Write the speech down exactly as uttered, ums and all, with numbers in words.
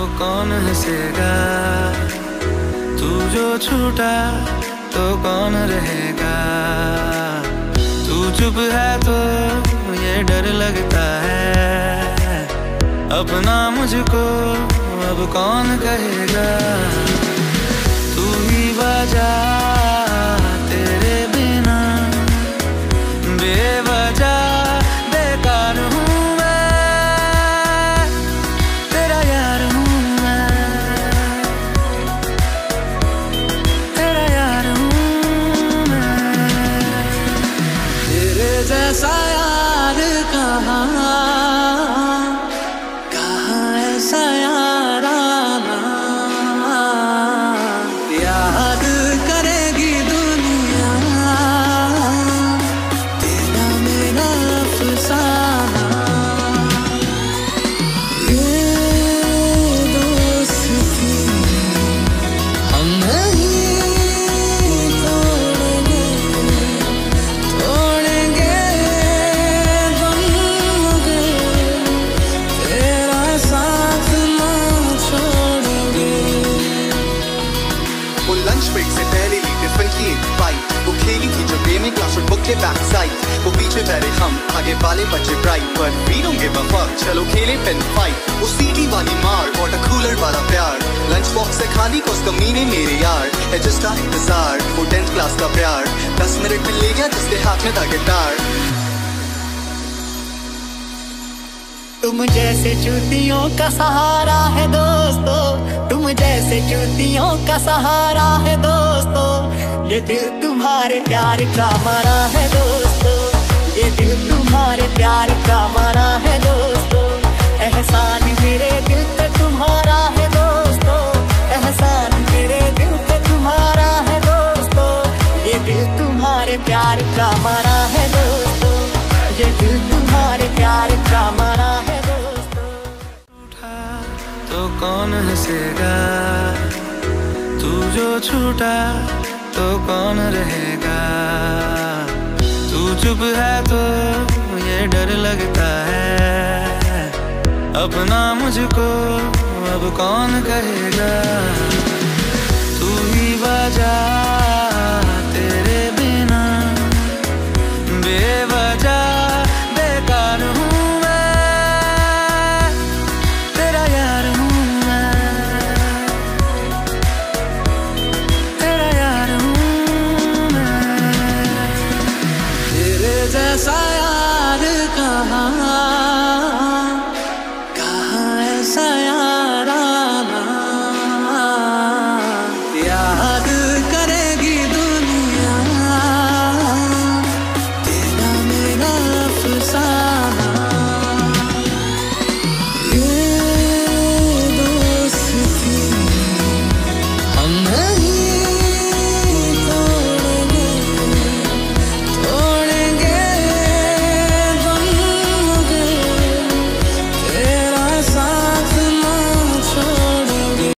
कौन हंसेगा, तू जो छूटा तो कौन रहेगा। तू चुप है तो ये डर लगता है, अपना मुझको अब कौन कहेगा। तू ही बजा तेरे बिना बेवजह बेकार हूँ मैं, तेरा यार हूँ मैं, तेरा यार हूँ मैं। तेरे जैसा यार कहाँ, कहाँ ऐसा यार आना। याद करेगी दुनिया तेरा मेरा अफसाना। ये दोस्ती हम नहीं तोड़ेंगे, तोड़ेंगे बनोगे, तेरा साथ ना छोड़ेंगे। वो लंच ब्रेक से पहले ली टिफिन की एक बाइट, वो खेली थी जो गेमिंग क्लास और बुक के बैक साइड। वो पीछे बैठे हम, आगे वाले बच्चे ब्राइट, पर we don't give a fuck, चलो खेले पेन फाइट। वो सीटी वाली मार, वाटर कूलर वाला प्यार, लंच बॉक्स से खाली को कमीने मेरे यार। है जस्ट आ इंतजार, वो टेंथ क्लास का प्यार, दस मिनट में ले गया जिसके हाथ में था गिटार। तुम जैसे चूतियों का सहारा है दोस्तों, तुम जैसे चूतियों का सहारा है दोस्तों। ये दिल तुम्हारे प्यार का मरा है दोस्तों, ये दिल तुम्हारे प्यार का मरा है दोस्तों। एहसान मेरे दिल पे तुम्हारा है दोस्तों, एहसान मेरे दिल पे तुम्हारा है दोस्तों। ये दिल तुम्हारे प्यार का मरा है दोस्तों, ये दिल तुम्हारे प्यार का मरा है दोस्तों। तो कौन हंसेगा, तू जो छूटा तो कौन रहेगा। तू चुप है तो ये डर लगता है, अपना मुझको अब कौन कहेगा। तू ही बजा